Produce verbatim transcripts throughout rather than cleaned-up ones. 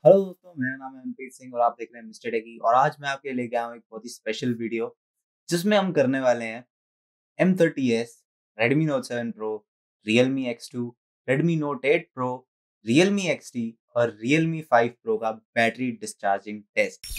Hello दोस्तों, मेरा नाम है अनप्रीत सिंह और आप देख रहे हैं मिस्टर टेकी। और आज मैं आपके लिए लेके आया हूँ एक बहुत ही स्पेशल वीडियो जिसमें हम करने वाले हैं M thirty S, Redmi Note seven Pro, Realme X two, Redmi Note eight Pro, Realme X T और Realme फाइव Pro का बैटरी डिस्चार्जिंग टेस्ट।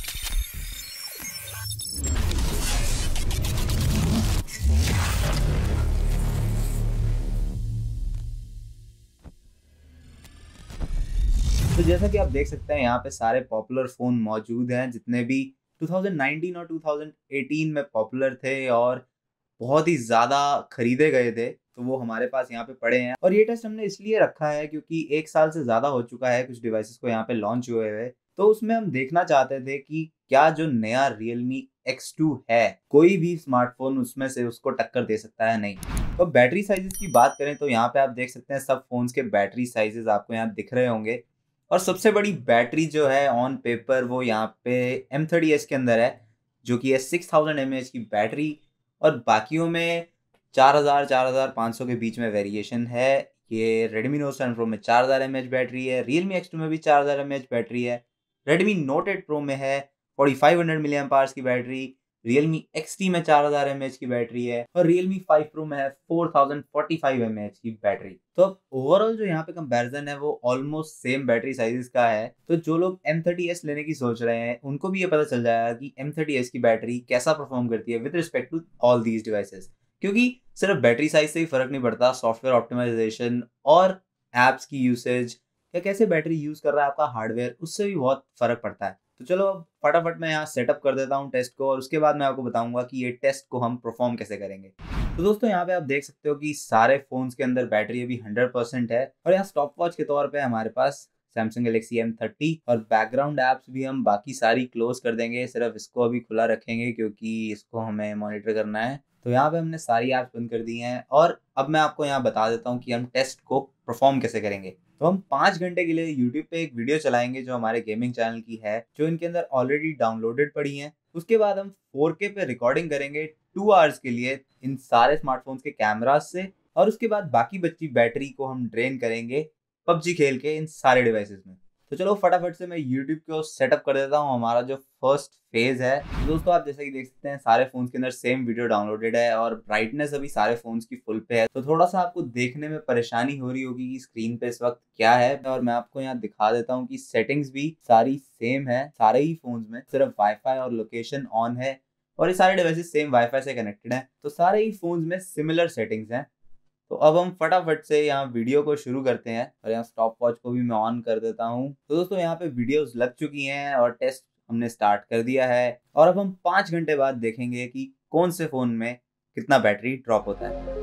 तो जैसा कि आप देख सकते हैं, यहाँ पे सारे पॉपुलर फ़ोन मौजूद हैं जितने भी टू थाउज़ेंड नाइनटीन और टू थाउज़ेंड एटीन में पॉपुलर थे और बहुत ही ज़्यादा खरीदे गए थे। तो वो हमारे पास यहाँ पे पड़े हैं और ये टेस्ट हमने इसलिए रखा है क्योंकि एक साल से ज़्यादा हो चुका है कुछ डिवाइसेस को यहाँ पे लॉन्च हुए हुए। तो उसमें हम देखना चाहते थे कि क्या जो नया Realme एक्स टू है, कोई भी स्मार्टफ़ोन उसमें से उसको टक्कर दे सकता है नहीं। तो बैटरी साइज़ेज़ की बात करें तो यहाँ पे आप देख सकते हैं सब फ़ोन्स के बैटरी साइज़ेज़ आपको यहाँ दिख रहे होंगे। और सबसे बड़ी बैटरी जो है ऑन पेपर वो यहाँ पे एम थर्टी एस के अंदर है, जो कि है सिक्स थाउज़ेंड एमएएच की बैटरी। और बाकियों में चार हज़ार चार हज़ार पाँच सौ के बीच में वेरिएशन है। ये Redmi Note सेवन Pro में चार हज़ार एमएएच बैटरी है, Realme एक्स टू में भी चार हज़ार एमएएच बैटरी है, Redmi Note एट Pro में है forty five hundred milli amp hours की बैटरी, Realme एक्स टी में चार हज़ार एमएएच की बैटरी है और Realme फाइव Pro में है four thousand forty five mAh की बैटरी। तो अब ओवरऑल जो यहाँ पे कंपैरिजन है वो ऑलमोस्ट सेम बैटरी साइजेस का है। तो जो लोग एम थर्टी एस लेने की सोच रहे हैं उनको भी ये पता चल जाएगा कि एम थर्टी एस की बैटरी कैसा परफॉर्म करती है with respect to all these devices. क्योंकि सिर्फ बैटरी साइज से ही फर्क नहीं पड़ता, सॉफ्टवेयर ऑप्टिमाइजेशन और एप्स की यूसेज या कैसे बैटरी यूज कर रहा है आपका हार्डवेयर, उससे भी बहुत फर्क पड़ता है। तो चलो अब फटाफट मैं यहाँ सेटअप कर देता हूँ टेस्ट को और उसके बाद मैं आपको बताऊंगा कि ये टेस्ट को हम परफॉर्म कैसे करेंगे। तो दोस्तों यहाँ पे आप देख सकते हो कि सारे फोन्स के अंदर बैटरी अभी हंड्रेड परसेंट है और यहाँ स्टॉप वॉच के तौर पे हमारे पास Samsung Galaxy एम थर्टी और बैकग्राउंड एप्स भी हम बाकी सारी क्लोज कर देंगे, सिर्फ इसको अभी खुला रखेंगे क्योंकि इसको हमें मॉनिटर करना है। तो यहाँ पे हमने सारी ऐप्स बंद कर दी हैं और अब मैं आपको यहाँ बता देता हूँ कि हम टेस्ट को परफॉर्म कैसे करेंगे। तो हम पाँच घंटे के लिए यूट्यूब पे एक वीडियो चलाएंगे जो हमारे गेमिंग चैनल की है, जो इनके अंदर ऑलरेडी डाउनलोडेड पड़ी है। उसके बाद हम फोर के पे रिकॉर्डिंग करेंगे टू आवर्स के लिए इन सारे स्मार्टफोन्स के कैमराज से और उसके बाद बाकी बची बैटरी को हम ड्रेन करेंगे पबजी खेल के इन सारे डिवाइसेस में। तो चलो फटाफट से मैं यूट्यूब को सेटअप कर देता हूँ हमारा जो फर्स्ट फेज है। तो दोस्तों आप जैसा कि देख सकते हैं सारे फोन्स के अंदर सेम वीडियो डाउनलोडेड है और ब्राइटनेस अभी सारे फोन्स की फुल पे है। तो थोड़ा सा आपको देखने में परेशानी हो रही होगी कि स्क्रीन पे इस वक्त क्या है, और मैं आपको यहाँ दिखा देता हूँ कि सेटिंग्स भी सारी सेम है सारे ही फोन्स में, सिर्फ वाईफाई और लोकेशन ऑन है और ये सारे डिवाइसेस सेम वाईफाई से कनेक्टेड हैं। तो सारे ही फोन्स में सिमिलर सेटिंग्स हैं। तो अब हम फटाफट से यहाँ वीडियो को शुरू करते हैं और यहाँ स्टॉप वॉच को भी मैं ऑन कर देता हूँ। तो दोस्तों यहाँ पे वीडियोस लग चुकी हैं और टेस्ट हमने स्टार्ट कर दिया है और अब हम पाँच घंटे बाद देखेंगे कि कौन से फोन में कितना बैटरी ड्रॉप होता है।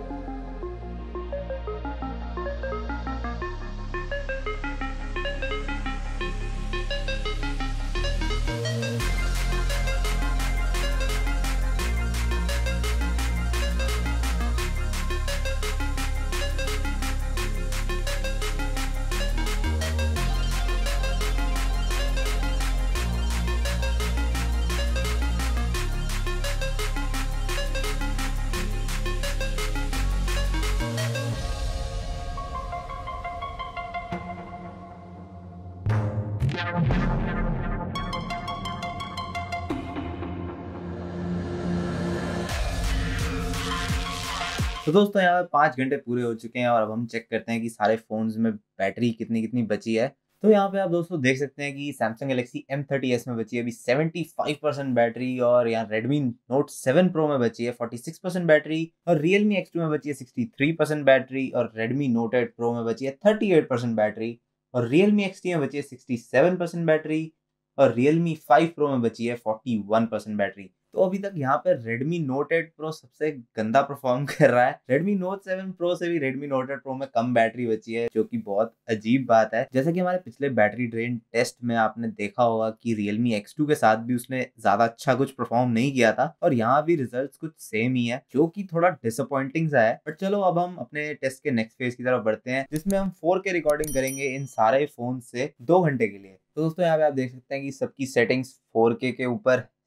तो दोस्तों यहाँ पे पाँच घंटे पूरे हो चुके हैं और अब हम चेक करते हैं कि सारे फोन्स में बैटरी कितनी कितनी बची है। तो यहाँ पे आप दोस्तों देख सकते हैं कि Samsung Galaxy M thirty S में बची है अभी सेवेंटी फ़ाइव परसेंट बैटरी और यहाँ Redmi Note सेवन Pro में बची है फ़ोर्टी सिक्स परसेंट बैटरी और Realme एक्स टू में बची है सिक्सटी थ्री परसेंट बैटरी और Redmi Note एट Pro में बची है थर्टी एट परसेंट बैटरी और Realme एक्स टी में बची है सिक्सटी सेवन परसेंट बैटरी और Realme फाइव Pro में बची है फ़ोर्टी वन परसेंट बैटरी। तो अभी तक यहाँ पे Redmi Note एट Pro सबसे गंदा परफॉर्म कर रहा है। Redmi Note सेवन Pro से भी Redmi Note एट Pro में कम बैटरी बची है, जो कि बहुत अजीब बात है। जैसा कि हमारे पिछले बैटरी ड्रेन टेस्ट में आपने देखा होगा कि Realme एक्स टू के साथ भी उसने ज्यादा अच्छा कुछ परफॉर्म नहीं किया था और यहाँ भी रिजल्ट्स कुछ सेम ही है, जो कि थोड़ा डिसअपॉइंटिंग सा है। बट चलो अब हम अपने टेस्ट के नेक्स्ट फेज की तरफ बढ़ते हैं, जिसमें हम फोर के रिकॉर्डिंग करेंगे इन सारे फोन से दो घंटे के लिए। तो दोस्तों यहाँ पे आप देख सकते हैं कि सबकी सेटिंग्स फोर के के ऊपर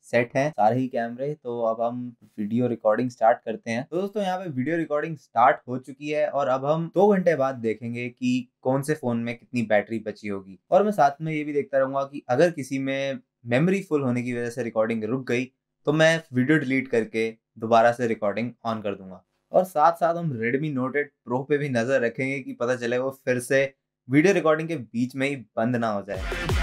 सेट हैं सारे ही कैमरे। तो अब हम वीडियो रिकॉर्डिंग स्टार्ट करते हैं। तो दोस्तों यहाँ पे वीडियो रिकॉर्डिंग स्टार्ट हो चुकी है और अब हम दो घंटे बाद देखेंगे कि कौन से फोन में कितनी बैटरी बची होगी। और मैं साथ में ये भी देखता रहूंगा कि अगर किसी में मेमोरी फुल होने की वजह से रिकॉर्डिंग रुक गई तो मैं वीडियो डिलीट करके दोबारा से रिकॉर्डिंग ऑन कर दूंगा। और साथ साथ हम Redmi Note एट Pro पे भी नजर रखेंगे कि पता चले वो फिर से वीडियो रिकॉर्डिंग के बीच में ही बंद ना हो जाए।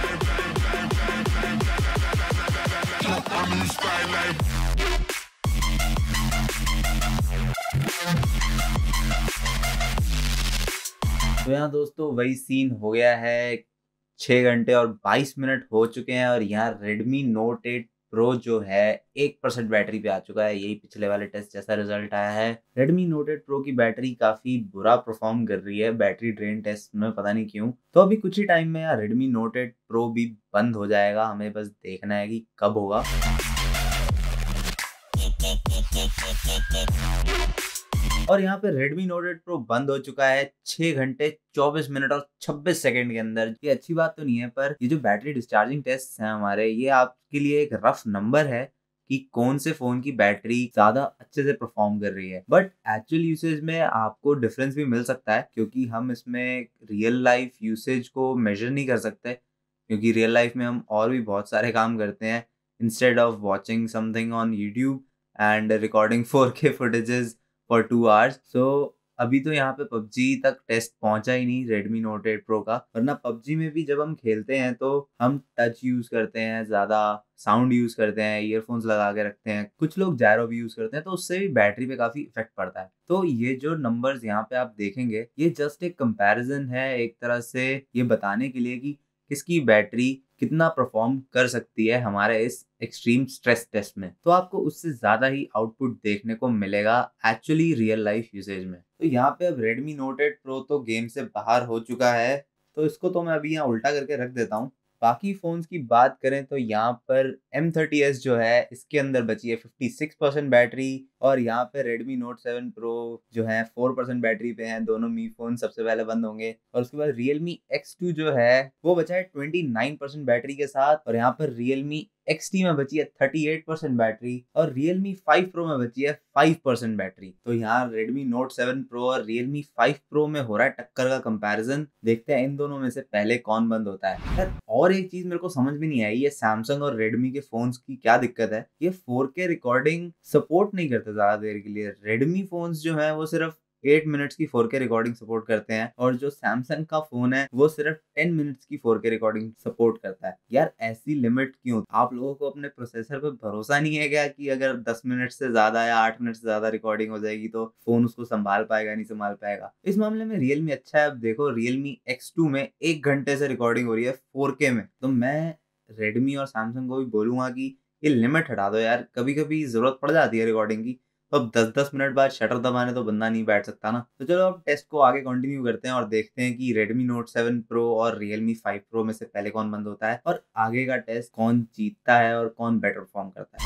तो यहाँ दोस्तों वही सीन हो गया है, छह घंटे और बाईस मिनट हो चुके हैं और यहाँ Redmi Note एट Pro जो है एक परसेंट बैटरी पे आ चुका है। यही पिछले वाले टेस्ट जैसा रिजल्ट आया है। Redmi Note एट Pro की बैटरी काफी बुरा परफॉर्म कर रही है बैटरी ड्रेन टेस्ट में, पता नहीं क्यों। तो अभी कुछ ही टाइम में यार Redmi Note एट Pro भी बंद हो जाएगा, हमें बस देखना है कि कब होगा। और यहाँ पे Redmi Note एट Pro बंद हो चुका है छह घंटे चौबीस मिनट और छब्बीस सेकंड के अंदर। ये अच्छी बात तो नहीं है, पर ये जो बैटरी डिस्चार्जिंग टेस्ट हैं हमारे, ये आपके लिए एक रफ नंबर है कि कौन से फोन की बैटरी ज्यादा अच्छे से परफॉर्म कर रही है। बट एक्चुअल यूसेज में आपको डिफरेंस भी मिल सकता है, क्योंकि हम इसमें रियल लाइफ यूसेज को मेजर नहीं कर सकते, क्योंकि रियल लाइफ में हम और भी बहुत सारे काम करते हैं instead of watching something on YouTube and recording four K footages for two hours. So अभी तो यहाँ पे पबजी तक टेस्ट पहुंचा ही नहीं Redmi Note एट Pro का, वरना पबजी में भी जब हम खेलते हैं तो हम टच यूज करते हैं, ज्यादा साउंड यूज करते हैं, ईयरफोन्स लगा के रखते हैं, कुछ लोग जायरो भी यूज करते हैं, तो उससे भी बैटरी पे काफी इफेक्ट पड़ता है। तो ये जो नंबर्स यहाँ पे आप देखेंगे, ये जस्ट एक कंपैरिजन है, एक तरह से ये बताने के लिए कि किसकी बैटरी कितना परफॉर्म कर सकती है हमारे इस एक्सट्रीम स्ट्रेस टेस्ट में। तो आपको उससे ज्यादा ही आउटपुट देखने को मिलेगा एक्चुअली रियल लाइफ यूसेज में। तो यहाँ पे अब Redmi Note एट Pro तो गेम से बाहर हो चुका है, तो इसको तो मैं अभी यहाँ उल्टा करके रख देता हूँ। बाकी फोन्स की बात करें तो यहाँ पर एम थर्टी एस जो है इसके अंदर बची है छप्पन परसेंट बैटरी, और यहाँ पे Redmi Note सेवन Pro जो है चार परसेंट बैटरी पे हैं। दोनों मी फोन सबसे पहले बंद होंगे। और उसके बाद Realme एक्स टू जो है वो बचा है उनतीस परसेंट बैटरी के साथ, और यहाँ पर Realme एक्स टी में बची है अड़तीस परसेंट बैटरी, और Realme फाइव Pro में बची है पाँच परसेंट बैटरी। तो यहाँ Redmi Note सेवन Pro और Realme फाइव Pro में हो रहा है टक्कर का कंपैरिजन। देखते हैं इन दोनों में से पहले कौन बंद होता है। यार और एक चीज मेरे को समझ में नहीं आई, ये Samsung और Redmi के फोन्स की क्या दिक्कत है, ये फोर के रिकॉर्डिंग सपोर्ट नहीं करते ज्यादा देर के लिए। Redmi फोन्स जो है वो सिर्फ आठ मिनट्स की फोर के रिकॉर्डिंग सपोर्ट करते हैं, और जो सैमसंग का फोन है वो सिर्फ दस मिनट्स की फोर के रिकॉर्डिंग सपोर्ट करता है। यार ऐसी लिमिट क्यों? आप लोगों को अपने प्रोसेसर पे भरोसा नहीं है क्या कि अगर दस मिनट से ज्यादा या आठ मिनट से ज्यादा रिकॉर्डिंग हो जाएगी तो फोन उसको संभाल पाएगा, नहीं संभाल पाएगा? इस मामले में Realme अच्छा है। अब देखो Realme एक्स टू में एक घंटे से रिकॉर्डिंग हो रही है फोर के में। तो मैं Redmi और Samsung को भी बोलूंगा कि ये लिमिट हटा दो यार, कभी कभी जरूरत पड़ जाती है रिकॉर्डिंग की। तो अब दस दस मिनट बाद शटर दबाने तो बंदा नहीं बैठ सकता ना। तो चलो अब टेस्ट को आगे कंटिन्यू करते हैं और देखते हैं कि Redmi Note सेवन Pro और Realme फाइव Pro में से पहले कौन बंद होता है, और आगे का टेस्ट कौन जीतता है और कौन बेटर परफॉर्म करता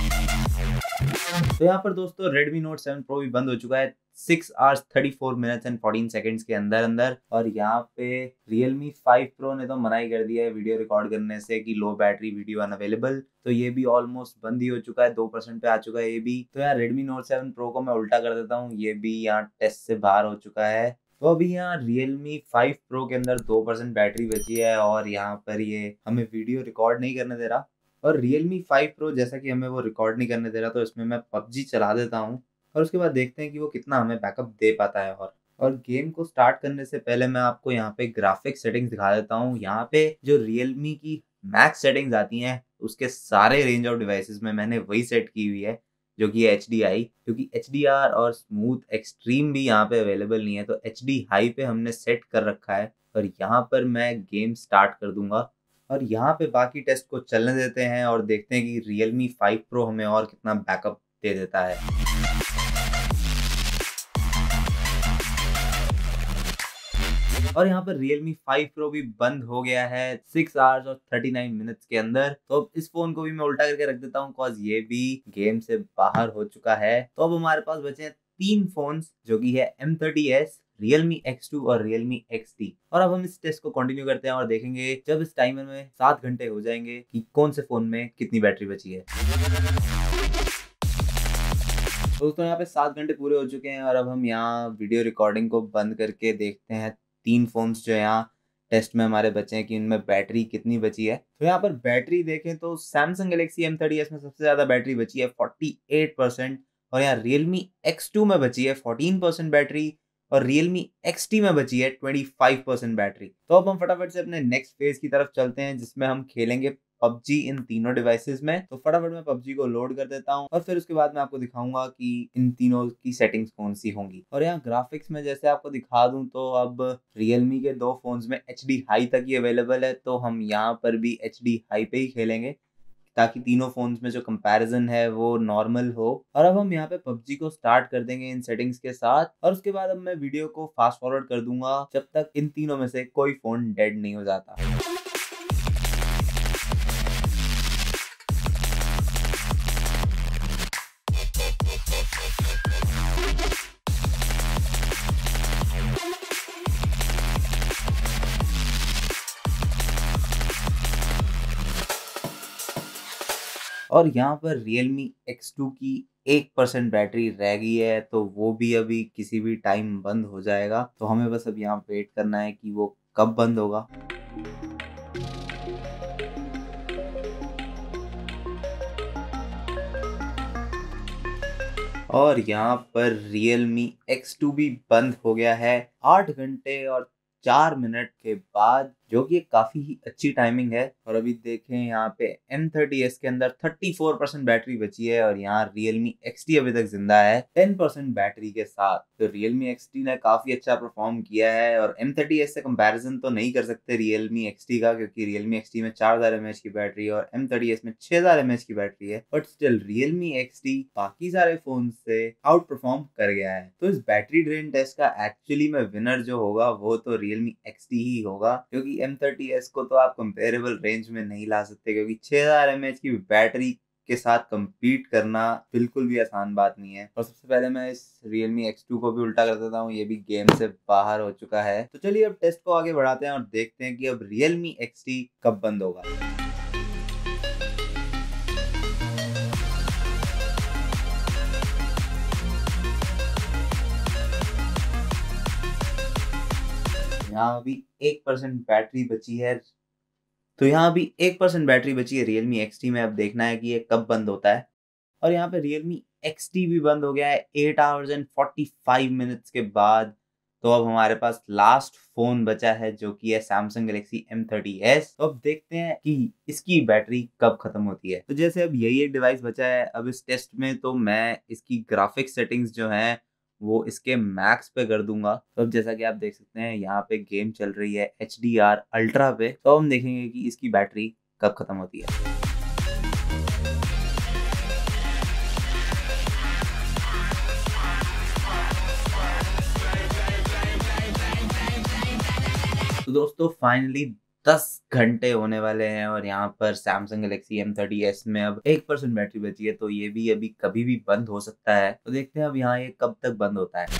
है। तो यहाँ पर दोस्तों Redmi Note सेवन Pro भी बंद हो चुका है six hours thirty four minutes and fourteen seconds के अंदर अंदर। और यहाँ पे Realme फाइव Pro ने तो मना ही कर दिया है वीडियो रिकॉर्ड करने से कि लो बैटरी वीडियो अनअवेलेबल। तो ये भी ऑलमोस्ट बंद ही हो चुका है, दो परसेंट पे आ चुका है ये भी। तो यार Redmi Note सेवन Pro को मैं उल्टा कर देता हूँ, ये भी यहाँ टेस्ट से बाहर हो चुका है। तो अभी यहाँ Realme फाइव Pro के अंदर दो परसेंट बैटरी बची है, और यहाँ पर ये हमें वीडियो रिकॉर्ड नहीं करने दे रहा। और Realme फाइव Pro जैसा कि हमें वो रिकॉर्ड नहीं करने दे रहा, तो इसमें मैं पबजी चला देता हूँ और उसके बाद देखते हैं कि वो कितना हमें बैकअप दे पाता है। और और गेम को स्टार्ट करने से पहले मैं आपको यहाँ पे ग्राफिक्स सेटिंग्स दिखा देता हूँ। यहाँ पे जो Realme की मैक्स सेटिंग्स आती हैं उसके सारे रेंज ऑफ डिवाइसेस में मैंने वही सेट की हुई है, जो कि एच डी आई, क्योंकि एच डी आर और स्मूथ एक्सट्रीम भी यहाँ पे अवेलेबल नहीं है। तो एच डी हाई पे हमने सेट कर रखा है, और यहाँ पर मैं गेम स्टार्ट कर दूंगा और यहाँ पे बाकी टेस्ट को चलने देते हैं और देखते हैं कि Realme फाइव Pro हमें और कितना बैकअप दे देता है। और यहाँ पर Realme फाइव Pro भी बंद हो गया है सिक्स आवर्स और थर्टी नाइन मिनट्स के अंदर। तो अब इस फोन को भी मैं उल्टा करके रख देता हूँ, कॉज ये भी गेम से बाहर हो चुका है। तो अब हमारे पास बचे हैं तीन फोन्स, जो कि है M thirty S, Realme X two और Realme एक्स टी। और अब हम इस टेस्ट को कंटिन्यू करते हैं और देखेंगे जब इस टाइमर में सात घंटे हो जाएंगे कि कौन से फोन में कितनी बैटरी बची है। दोस्तों यहाँ पे सात घंटे पूरे हो चुके हैं और अब हम यहाँ वीडियो रिकॉर्डिंग को बंद करके देखते हैं तीन फोन्स जो यहाँ टेस्ट में हमारे बचे हैं कि उनमें बैटरी कितनी बची है। तो यहाँ पर बैटरी देखें तो Samsung Galaxy M thirty S में सबसे ज्यादा बैटरी बची है अड़तालीस परसेंट और यहाँ Realme एक्स टू में बची है चौदह परसेंट बैटरी और Realme एक्स टी में बची है पच्चीस परसेंट बैटरी। तो अब हम फटाफट से अपने नेक्स्ट फेज की तरफ चलते हैं जिसमें हम खेलेंगे पबजी इन तीनों डिवाइसेस में। तो फटाफट मैं पबजी को लोड कर देता हूँ और फिर उसके बाद मैं आपको दिखाऊंगा कि इन तीनों की सेटिंग्स कौन सी होंगी। और यहाँ ग्राफिक्स में जैसे आपको दिखा दूं तो अब Realme के दो फोन्स में एच डी हाई तक ही अवेलेबल है, तो हम यहाँ पर भी एच डी हाई पे ही खेलेंगे ताकि तीनों फोन्स में जो कंपैरिजन है वो नॉर्मल हो। और अब हम यहाँ पे पबजी को स्टार्ट कर देंगे इन सेटिंग्स के साथ और उसके बाद अब मैं वीडियो को फास्ट फॉरवर्ड कर दूंगा जब तक इन तीनों में से कोई फोन डेड नहीं हो जाता। और यहाँ पर Realme एक्स टू की एक परसेंट बैटरी रह गई है, तो वो भी अभी किसी भी टाइम बंद हो जाएगा। तो हमें बस अब यहाँ वेट करना है कि वो कब बंद होगा। और यहाँ पर Realme एक्स टू भी बंद हो गया है आठ घंटे और चार मिनट के बाद, जो कि काफी ही अच्छी टाइमिंग है। और अभी देखें यहाँ पे एम थर्टी एस के अंदर चौंतीस परसेंट बैटरी बची है और यहाँ Realme एक्स टी अभी तक जिंदा है दस परसेंट बैटरी के साथ। तो Realme एक्स टी ने काफी अच्छा परफॉर्म किया है और एम थर्टी एस से कंपैरिजन तो नहीं कर सकते Realme एक्स टी का, क्योंकि Realme एक्स टी में चार हज़ार एम एच की बैटरी और एम थर्टी एस में छह हज़ार एम एच की बैटरी है, but still Realme X T बाकी सारे फोन से आउट परफॉर्म कर गया है। तो इस बैटरी ड्रेन टेस्ट का एक्चुअली में विनर जो होगा वो तो Realme एक्स टी ही होगा, क्योंकि एम थर्टी एस को तो आप कंपेरेबल रेंज में नहीं ला सकते, क्योंकि छह हज़ार एम एच की बैटरी के साथ compete करना बिल्कुल भी आसान बात नहीं है। और सबसे पहले मैं इस Realme एक्स टू को भी उल्टा कर देता हूँ, ये भी गेम से बाहर हो चुका है। तो चलिए अब टेस्ट को आगे बढ़ाते हैं और देखते हैं कि अब Realme एक्स टी कब बंद होगा। यहाँ अभी एक परसेंट बैटरी बची है, तो यहाँ अभी एक परसेंट बैटरी बची है Realme एक्स टी में। अब देखना है कि ये कब बंद होता है। और यहाँ पे Realme एक्स टी भी बंद हो गया है eight hours and forty five minutes के बाद। तो अब हमारे पास लास्ट फोन बचा है जो कि है Samsung Galaxy M thirty S. तो अब देखते हैं कि इसकी बैटरी कब खत्म होती है। तो जैसे अब यही एक डिवाइस बचा है अब इस टेस्ट में, तो मैं इसकी ग्राफिक्स सेटिंग्स जो हैं वो इसके मैक्स पे कर दूंगा। तो अब जैसा कि आप देख सकते हैं यहाँ पे गेम चल रही है एच डी आर अल्ट्रा पे। तो हम देखेंगे कि इसकी बैटरी कब खत्म होती है। तो दोस्तों फाइनली दस घंटे होने वाले हैं और यहाँ पर Samsung Galaxy M thirty S में अब एक परसेंट बैटरी बची है, तो ये भी अभी कभी भी बंद हो सकता है। तो देखते हैं अब यहाँ ये कब तक बंद होता है।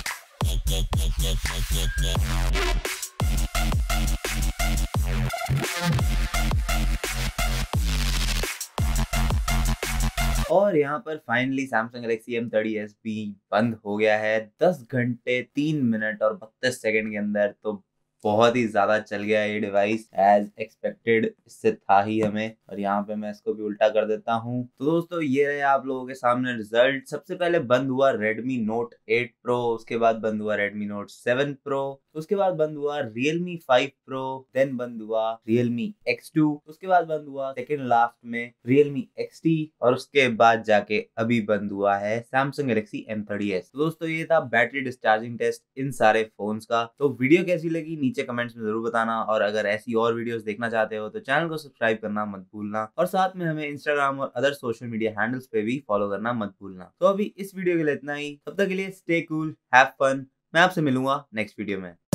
और यहाँ पर finally Samsung Galaxy M thirty S भी बंद हो गया है दस घंटे तीन मिनट और बत्तीस सेकंड के अंदर। तो बहुत ही ज्यादा चल गया ये डिवाइस, एज एक्सपेक्टेड इससे था ही हमें। और यहाँ पे मैं इसको भी उल्टा कर देता हूँ। तो दोस्तों ये रहे आप लोगों के सामने रिजल्ट। सबसे पहले बंद हुआ Redmi Note एट Pro, उसके बाद बंद हुआ Redmi Note सेवन Pro, उसके बाद बंद हुआ Realme फाइव Pro, देन बंद हुआ Realme एक्स टू, उसके बाद बंद हुआ सेकेंड लास्ट में Realme एक्स टी और उसके बाद जाके अभी बंद हुआ है Samsung Galaxy M thirty S. तो दोस्तों ये था बैटरी डिस्चार्जिंग टेस्ट इन सारे फोन्स का। तो वीडियो कैसी लगी नीचे कमेंट्स में जरूर बताना, और अगर ऐसी और वीडियोस देखना चाहते हो तो चैनल को सब्सक्राइब करना मत भूलना, और साथ में हमें इंस्टाग्राम और अदर सोशल मीडिया हैंडल्स पे भी फॉलो करना मत भूलना। तो अभी इस वीडियो के लिए इतना ही, तब तक के लिए स्टे कूल, हैव फन। मैं आपसे मिलूंगा नेक्स्ट वीडियो में।